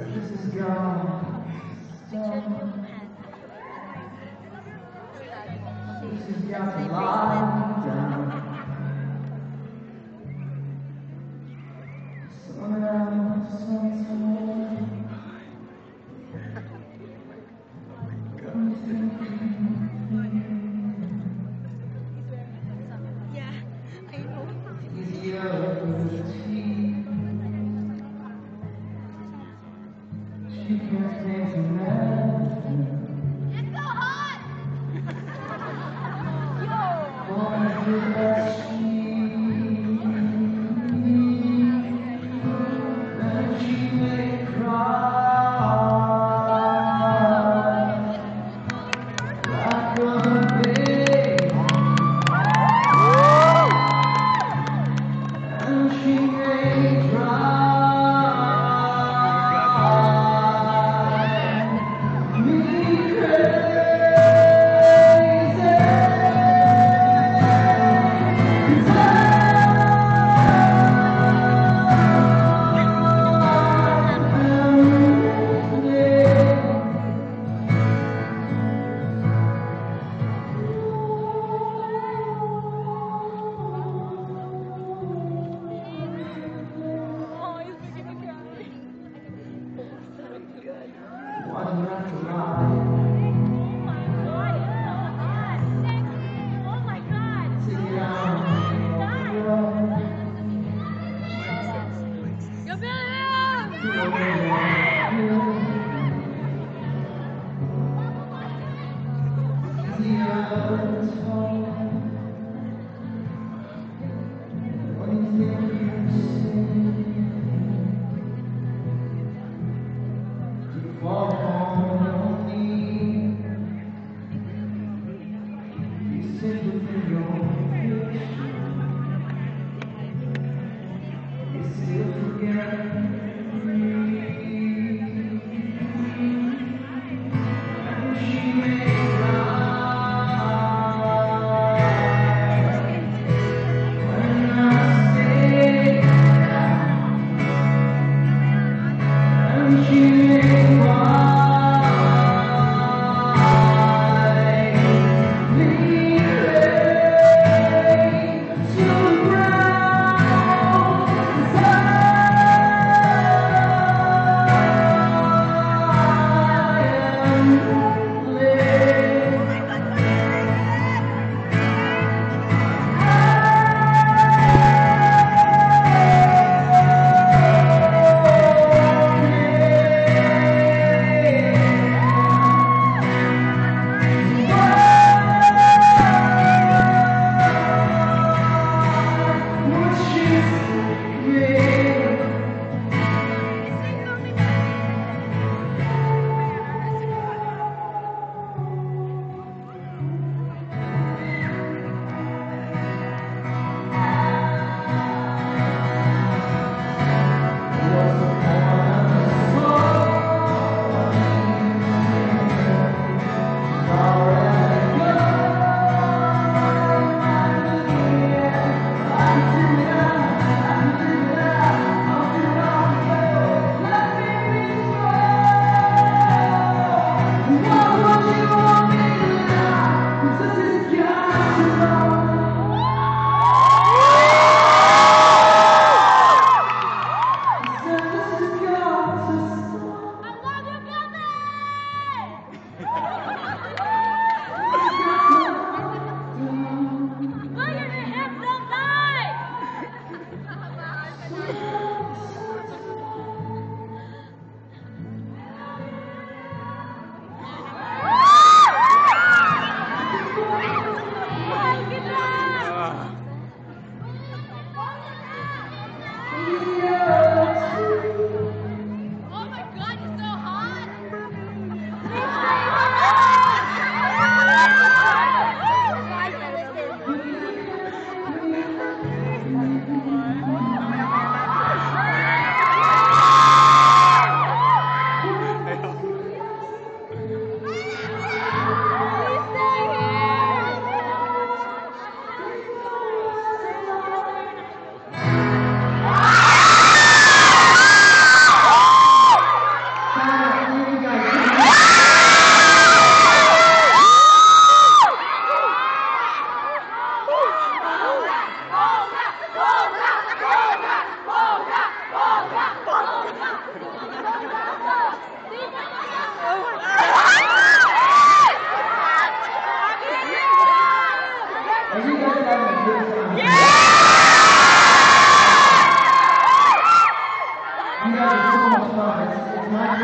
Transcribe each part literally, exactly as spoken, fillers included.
This is gone. This is got to lie down. Someone else, someone Yeah, I know. She can't take nothing. It's so hot! Wanna do that she, that she may cry like a baby, and she may cry. Why do you have to lie? Take it out. The other's home. What do you think you say? You fall on your knees. You sit within your picture. You still forget me. And she may cry when I stay down. And she may cry.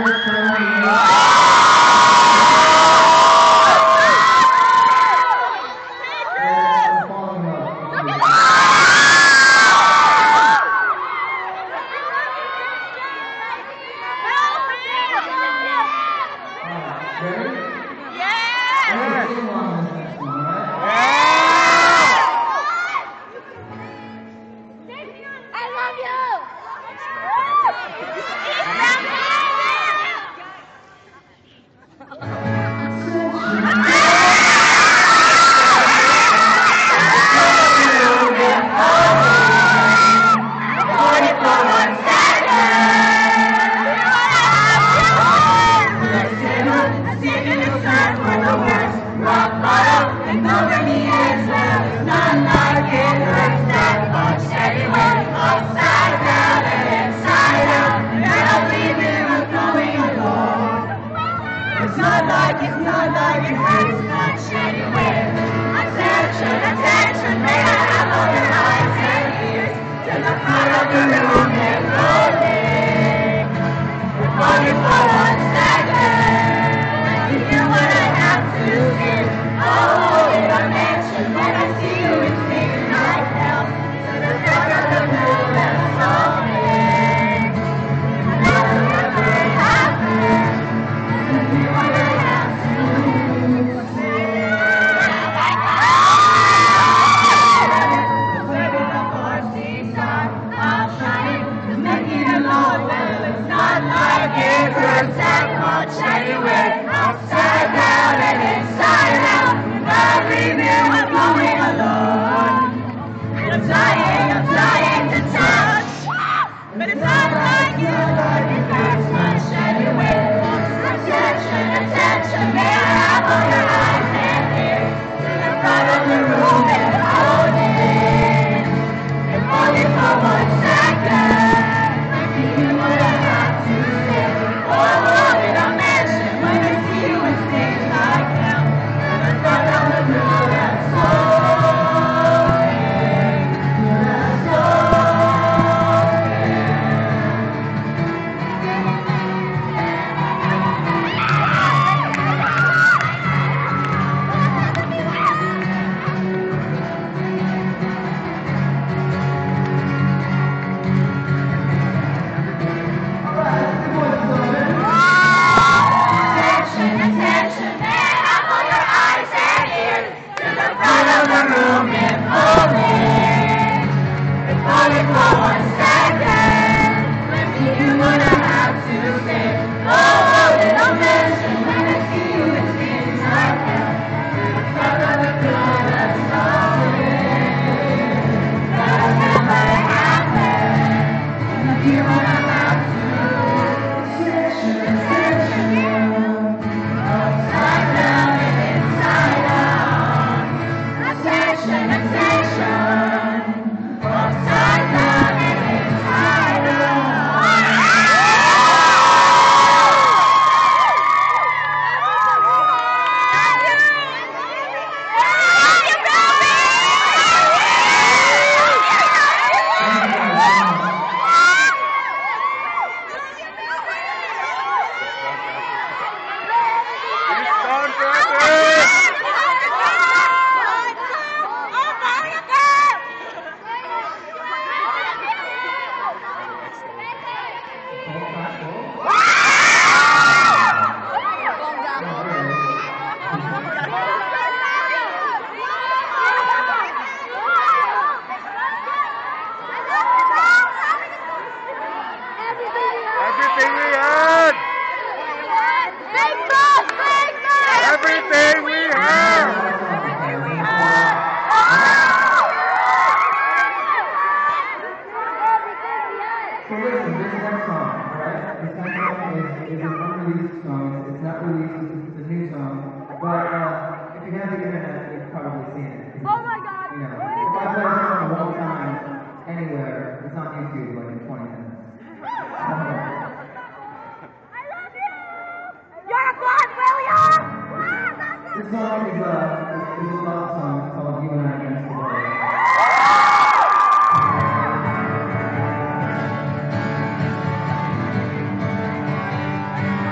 We'll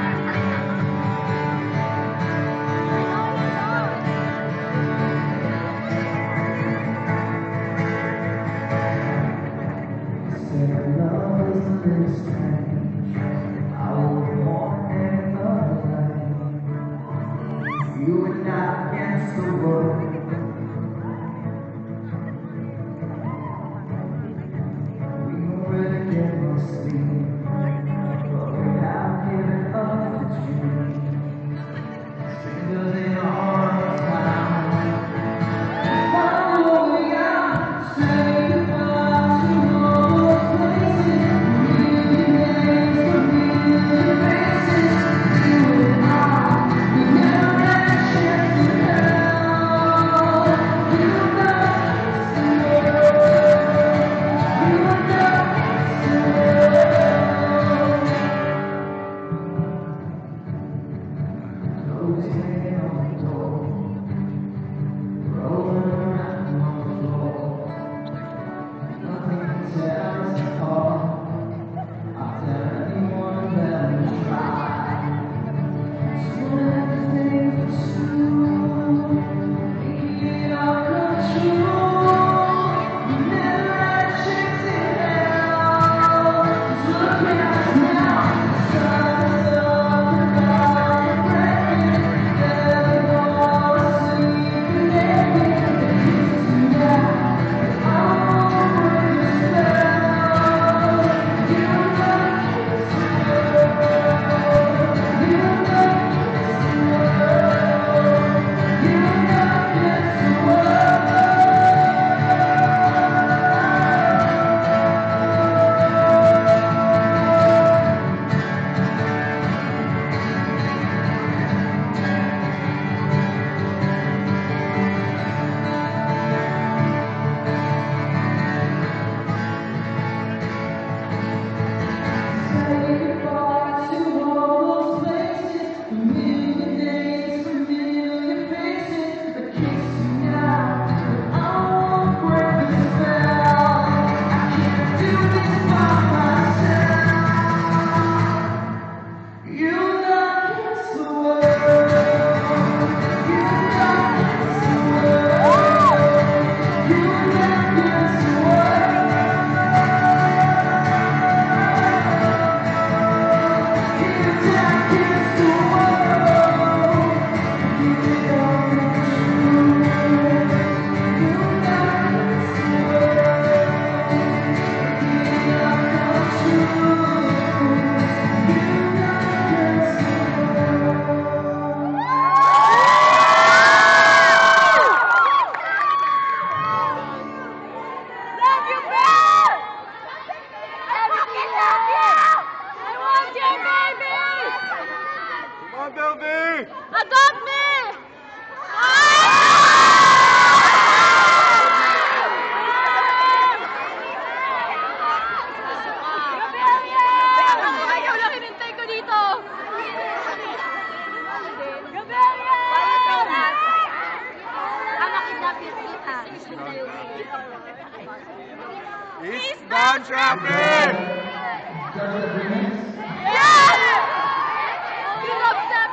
He's gone shopping! Judge agreements. Yes! He loves them.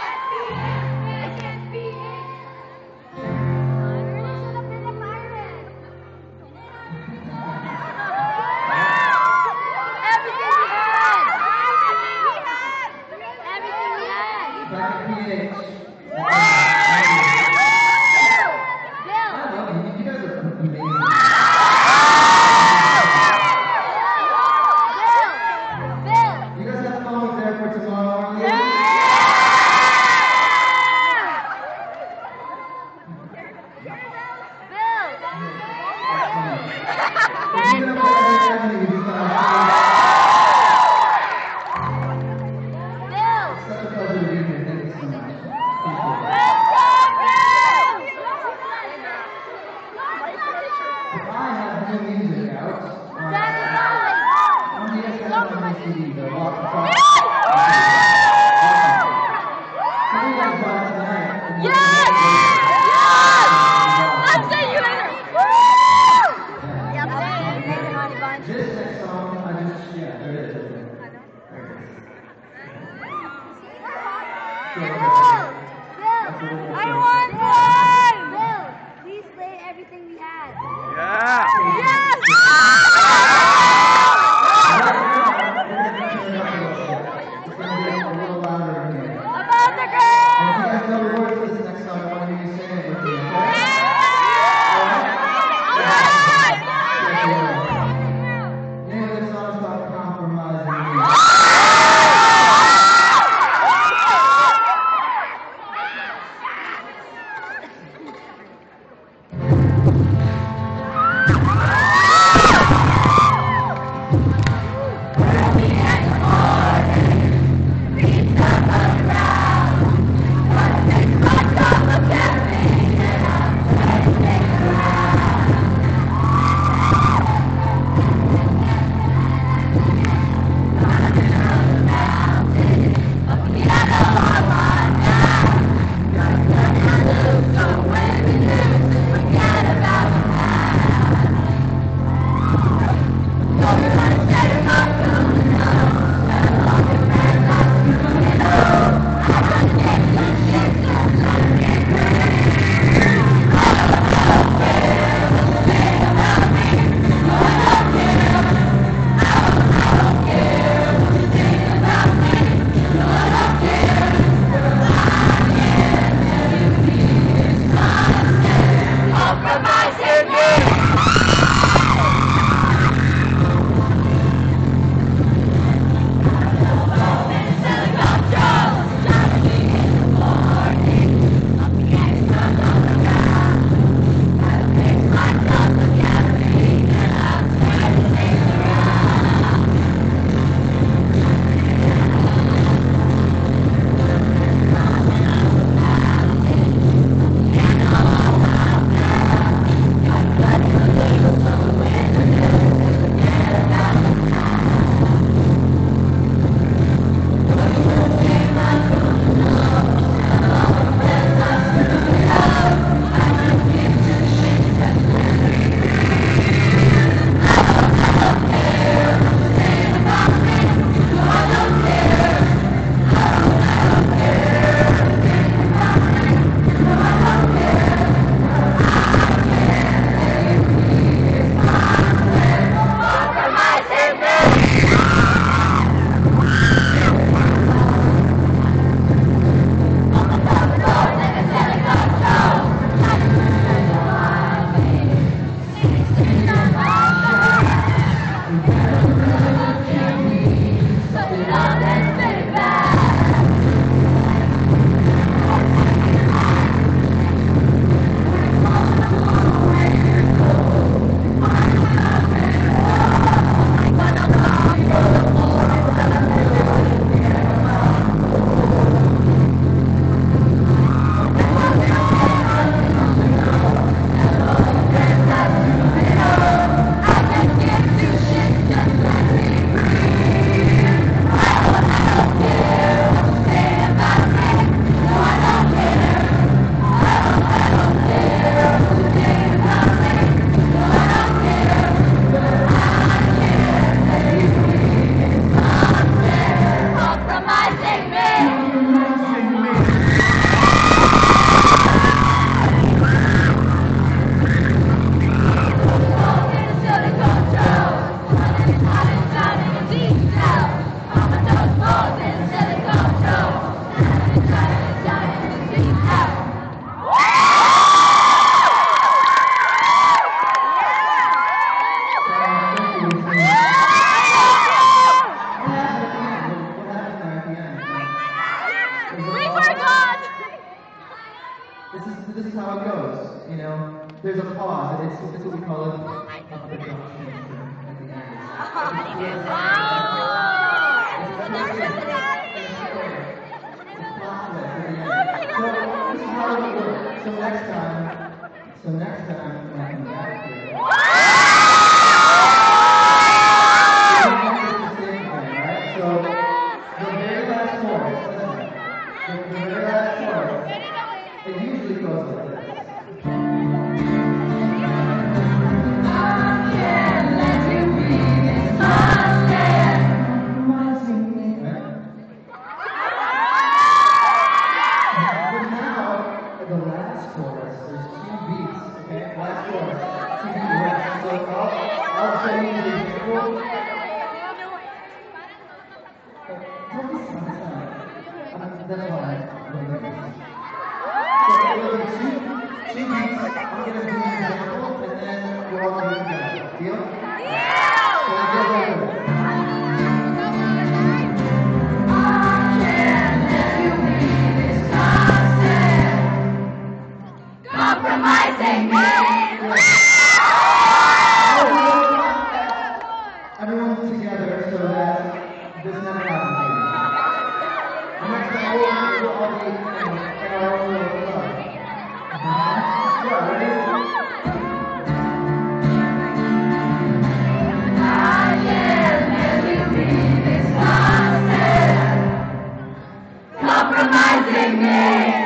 Everything we had. Everything we had. Back to P H. Bill. I love you. You guys are amazing. Bill. Bill. You guys have phones there for tomorrow? Yeah. Bill. If you're gonna play every family, you just gotta Bill. It's such a pleasure to be here. Thank you so much. Thank you. If I have new music out, uh, on the S M on my C D, the Walk the Talk. Something like that tonight. Yes! Yes! I'll see you later. Woo! Yeah, This next song, I just, yeah, there it is. There it is. I want one! Bill, please play everything we had. Yeah! Yes! It's gonna get a little louder in here. About the And if girl! you guys know the words to this next song, I want to hear you sing it with me, okay? Alright! The name of this song is called Compromising Me. Ah! this is how it goes. You know, there's a pause. It's, it's what we call a, a production at the end. So next time, so next time when I come back here, right? So the very last chorus, listen, the, the very last chorus, it usually goes like this. I can't let you be this constant. But now, at the last chorus, there's two beats, okay? Last chorus, two beats left. So I'll, I'll show you the visual. Don't be sorry, sorry. Um, that's why I believe this. So there'll be two, two beats. I'm going to do an example, and then we're all going to do it together. Deal? Yeah! So let's go over it. Compromising me! Everyone together so that this never happens again. The next time we'll all be in our own little club. Yeah, ready? I can't let you be this constant, compromising me.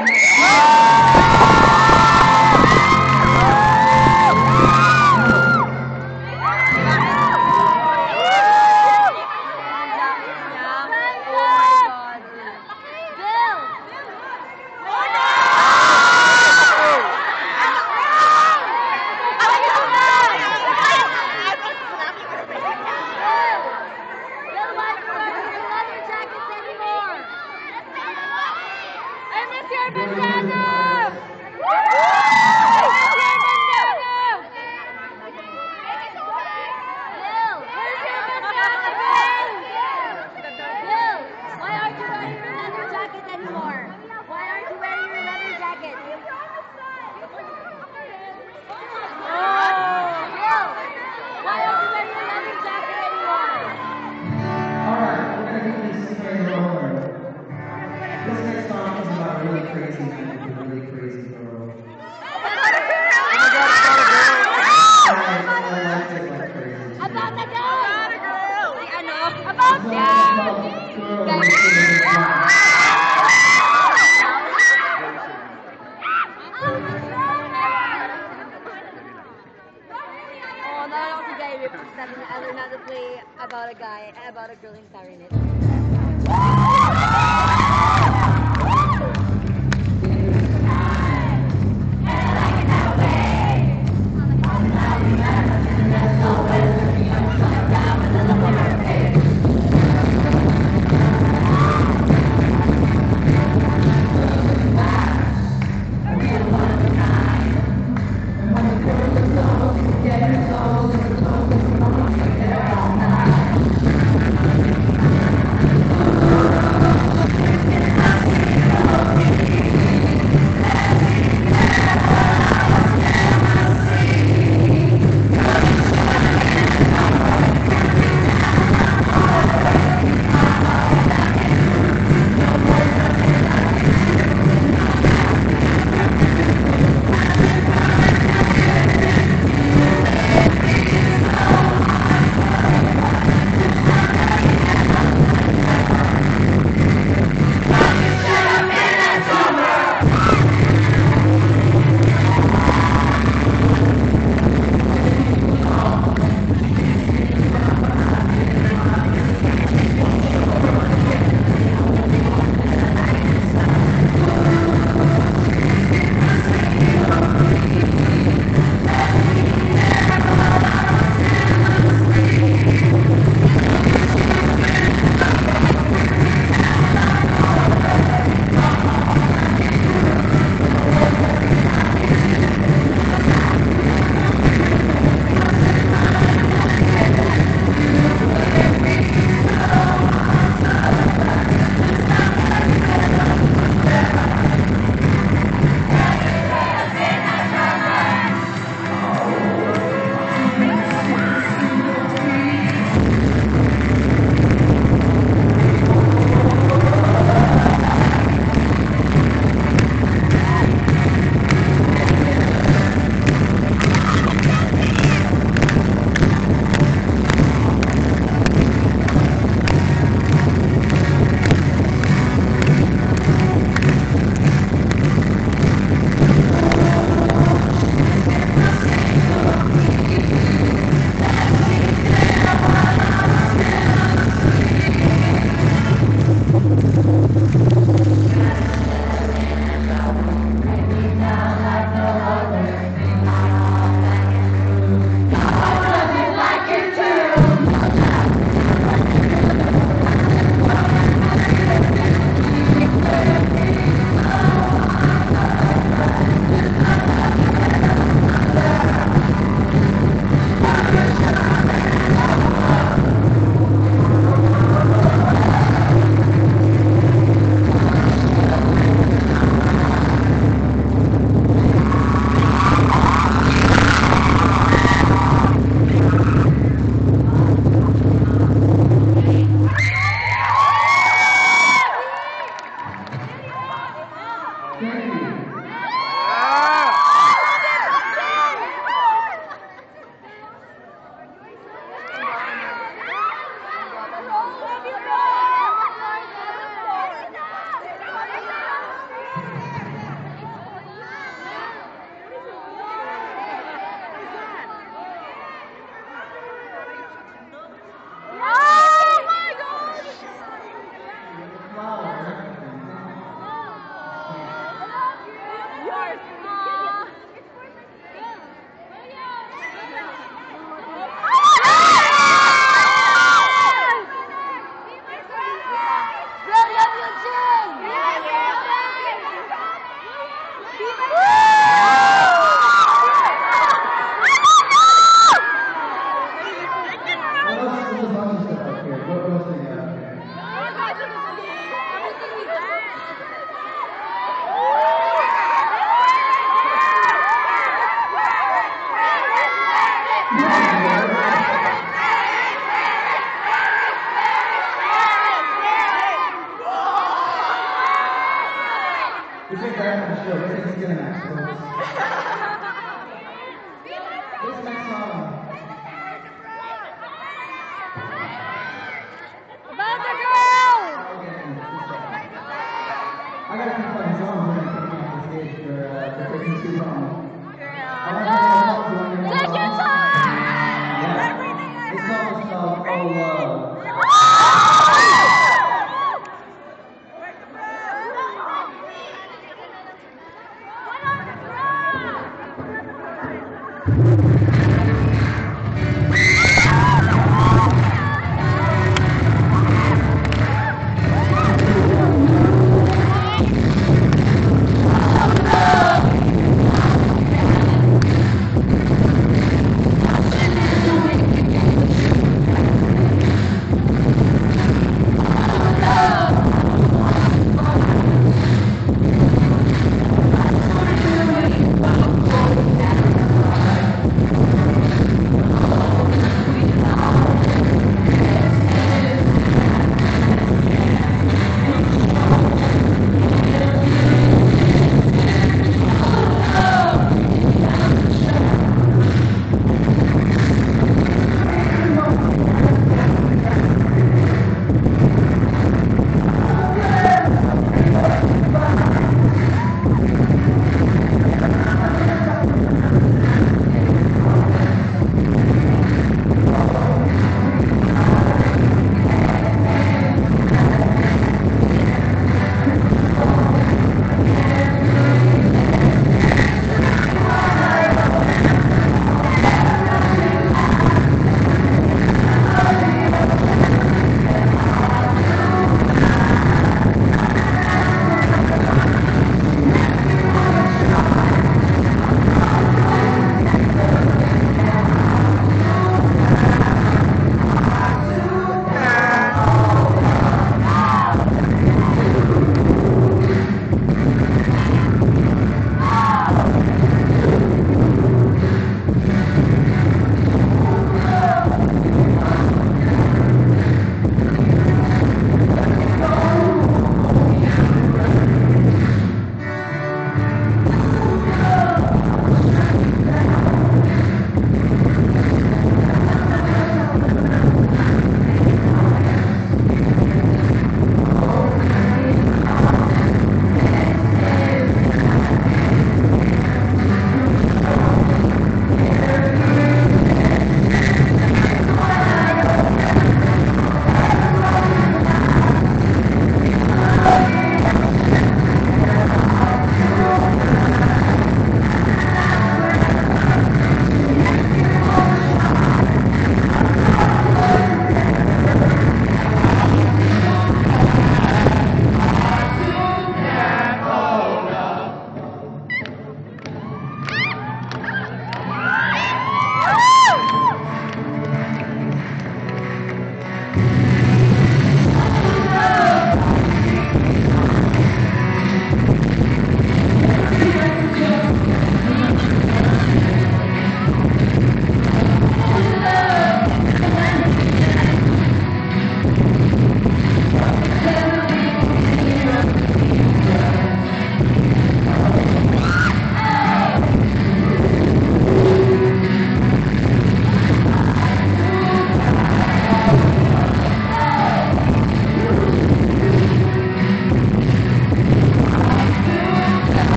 I learned how to play about a guy, about a girl in clarinet. All right. This is that for the show. This is Cinemax, folks. This next song. About the girl! I gotta keep playing songs when I'm coming off the stage for, uh, for taking too long. Take your time! Yeah. This song is called Oh Love.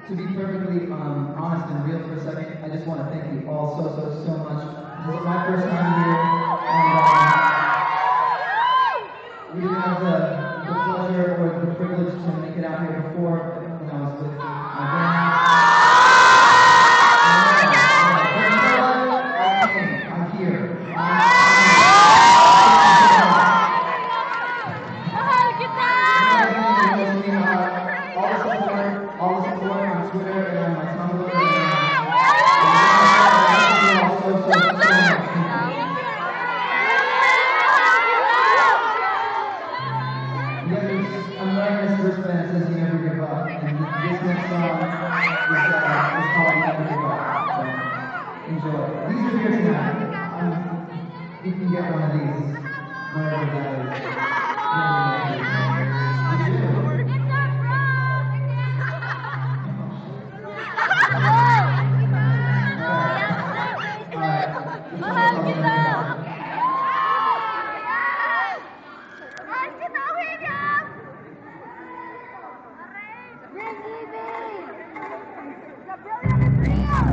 to be perfectly um, honest and real for a second, I just want to thank you all so, so, so much. This is my first time here, and um, we didn't have the, the pleasure or the privilege to make it out here before when I was with my band. I came. I'm here. Mahal kita! All the support, all the support on Twitter and on my Tumblr. And, uh, so, so, so, so much. Yeah, I'm wearing this wristband that says "You Never Give Up," and this next song is, uh, is called "Never Give Up." So enjoy. These are here tonight. Um, you can get one of these wherever that is. You do. Mahal kita! Mahal kita, William! Bring Evie! The brilliant is real!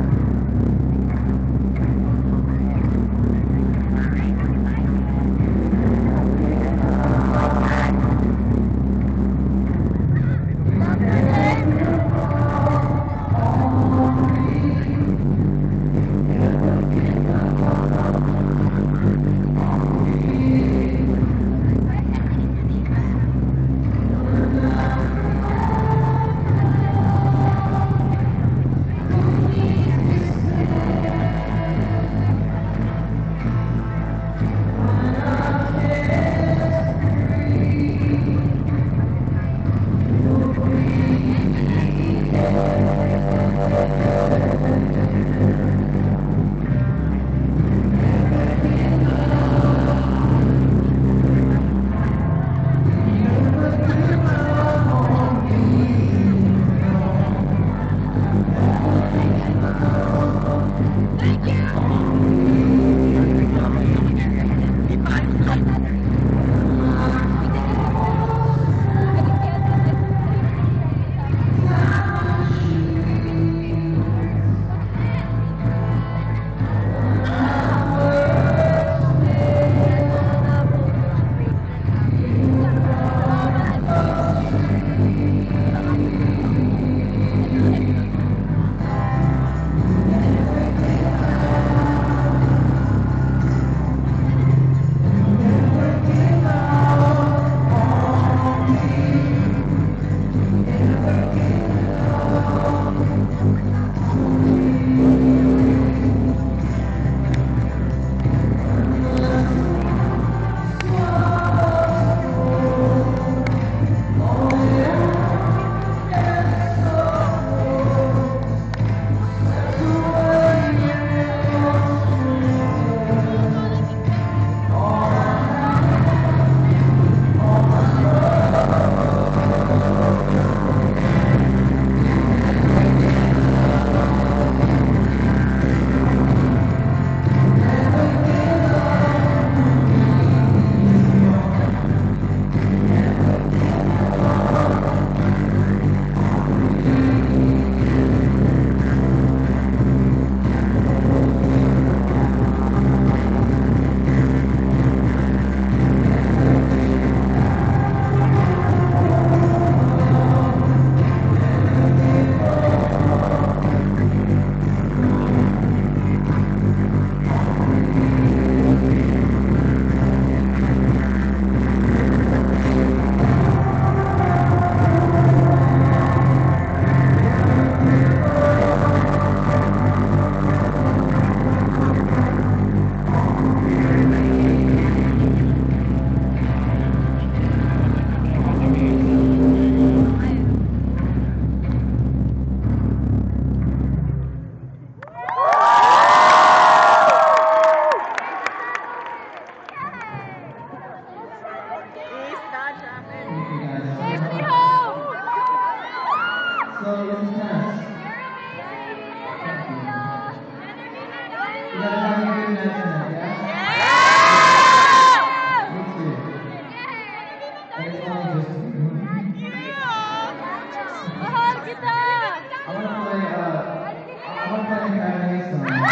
Mahal kita! I want to play, uh, I want to play an anime song.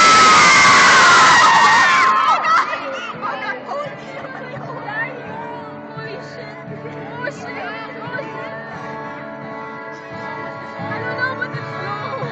Holy shit. Oh shit. Oh shit. I don't know, but it's slow.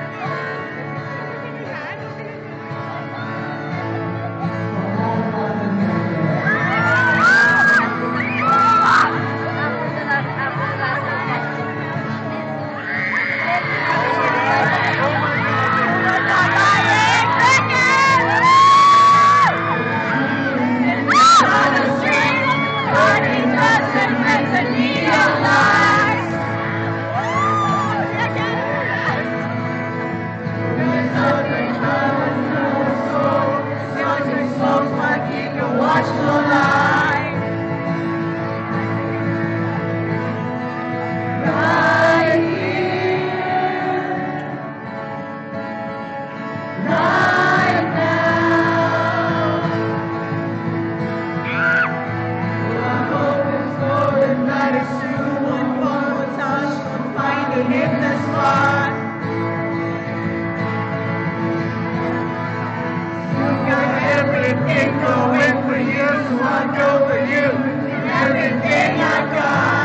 Watch the light right here, right now. I'm hoping for the night is soon. One more touch, I'm finding in the spot. You got everything going for you, so I go for you. Everything I got.